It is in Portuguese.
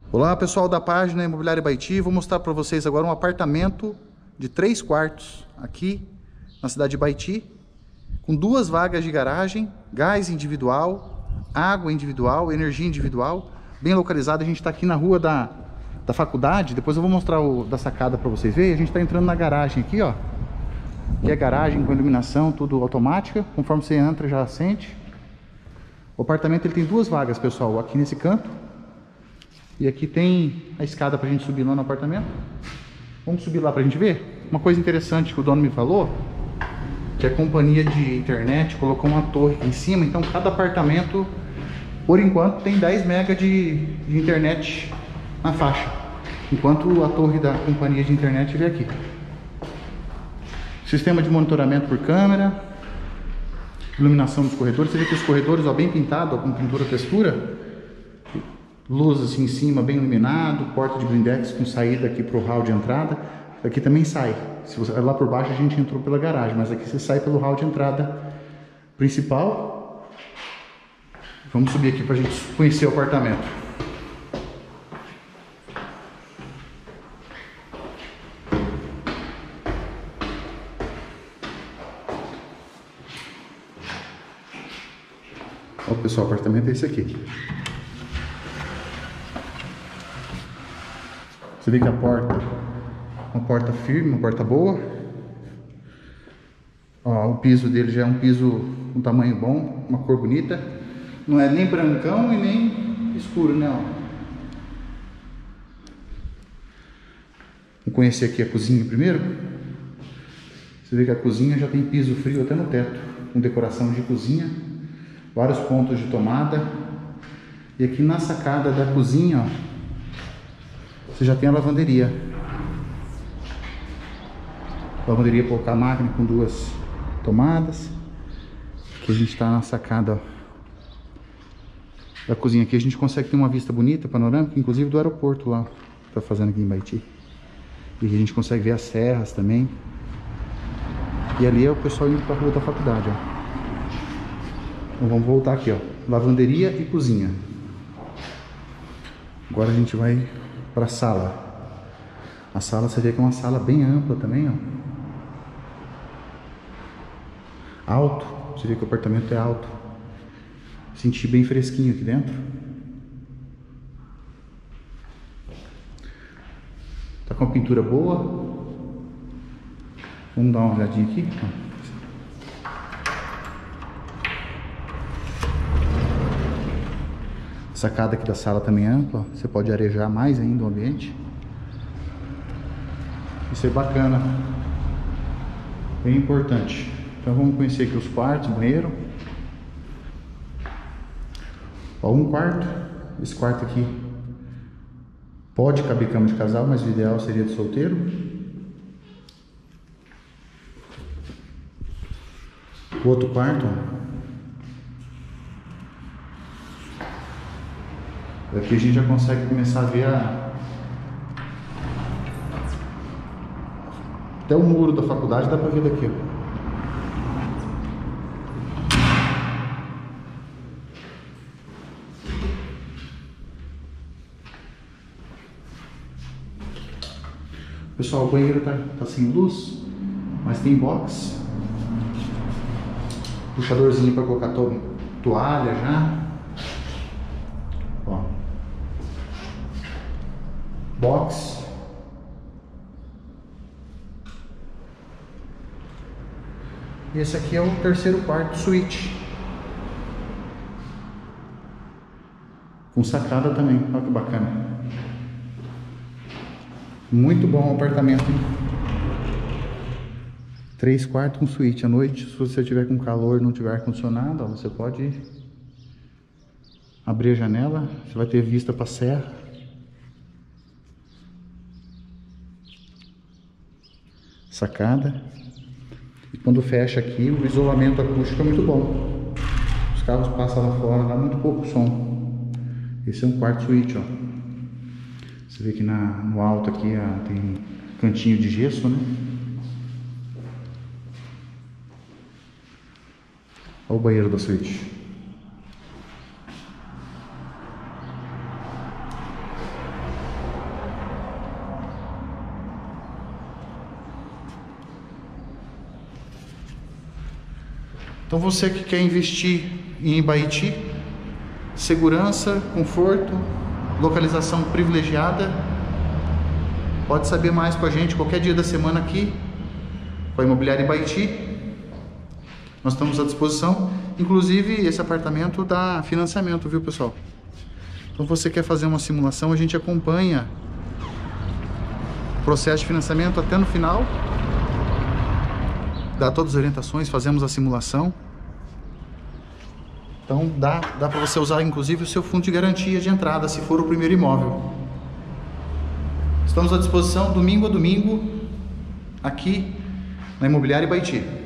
Olá pessoal da página Imobiliária Baiti, vou mostrar para vocês agora um apartamento de 3 quartos aqui na cidade de Baiti, com 2 vagas de garagem, gás individual, água individual, energia individual, bem localizado. A gente está aqui na rua da faculdade, depois eu vou mostrar o da sacada para vocês verem. A gente está entrando na garagem aqui, ó, que é garagem com iluminação, tudo automática, conforme você entra já acende. O apartamento ele tem 2 vagas, pessoal, aqui nesse canto. E aqui tem a escada pra gente subir lá no apartamento. Vamos subir lá pra gente ver? Uma coisa interessante que o dono me falou, que a companhia de internet colocou uma torre aqui em cima. Então cada apartamento, por enquanto, tem 10 MB de internet na faixa, enquanto a torre da companhia de internet vem aqui. Sistema de monitoramento por câmera, iluminação dos corredores. Você vê que os corredores, ó, bem pintado, ó, com pintura textura. Luz assim em cima, bem iluminado, porta de blindex com saída aqui para o hall de entrada. Aqui também sai. Se você lá por baixo a gente entrou pela garagem, mas aqui você sai pelo hall de entrada principal. Vamos subir aqui para a gente conhecer o apartamento. Ó, pessoal, o apartamento é esse aqui. Você vê que a porta, uma porta firme, uma porta boa. Ó, o piso dele já é um piso com tamanho bom, uma cor bonita. Não é nem brancão e nem escuro, né? Ó. Vamos conhecer aqui a cozinha primeiro. Você vê que a cozinha já tem piso frio até no teto, com decoração de cozinha, vários pontos de tomada. E aqui na sacada da cozinha, ó, você já tem a lavanderia. Lavanderia para colocar a máquina com 2 tomadas. Aqui a gente está na sacada, ó, da cozinha. Aqui a gente consegue ter uma vista bonita, panorâmica, inclusive do aeroporto lá, que tá fazendo aqui em Baiti. E aqui a gente consegue ver as serras também. E ali é o pessoal indo para a rua da faculdade, ó. Então vamos voltar aqui, ó. Lavanderia e cozinha. Agora a gente vai para a sala. A sala, você vê que é uma sala bem ampla também, ó. Alto, você vê que o apartamento é alto. Senti bem fresquinho aqui dentro. Tá com a pintura boa. Vamos dar uma olhadinha aqui. A sacada aqui da sala também é ampla, você pode arejar mais ainda o ambiente. Isso é bacana, bem importante. Então vamos conhecer aqui os quartos, banheiro. Ó, um quarto. Esse quarto aqui pode caber cama de casal, mas o ideal seria de solteiro. O outro quarto, ó. Aqui a gente já consegue começar a ver até o muro da faculdade, dá pra ver daqui, ó. Pessoal, o banheiro tá sem luz, mas tem box. Puxadorzinho para colocar toalha já. Ó. Box. E esse aqui é o terceiro quarto, suíte. Com sacada também, olha que bacana. Muito bom o apartamento, hein? 3 quartos com suíte. À noite, se você tiver com calor e não tiver ar-condicionado, você pode abrir a janela, você vai ter vista para a serra. Sacada. E quando fecha aqui, o isolamento acústico é muito bom. Os carros passam lá fora, dá muito pouco som. Esse é um quarto suíte, ó. Você vê que no alto aqui tem um cantinho de gesso, né? Olha o banheiro da suíte. Então você que quer investir em Baiti, segurança, conforto, localização privilegiada, pode saber mais com a gente qualquer dia da semana aqui com a Imobiliária Baiti. Nós estamos à disposição. Inclusive esse apartamento dá financiamento, viu, pessoal? Então você quer fazer uma simulação, a gente acompanha o processo de financiamento até no final, dá todas as orientações, fazemos a simulação. Então dá para você usar inclusive o seu fundo de garantia de entrada, se for o primeiro imóvel. Estamos à disposição domingo a domingo aqui na Imobiliária Baiti.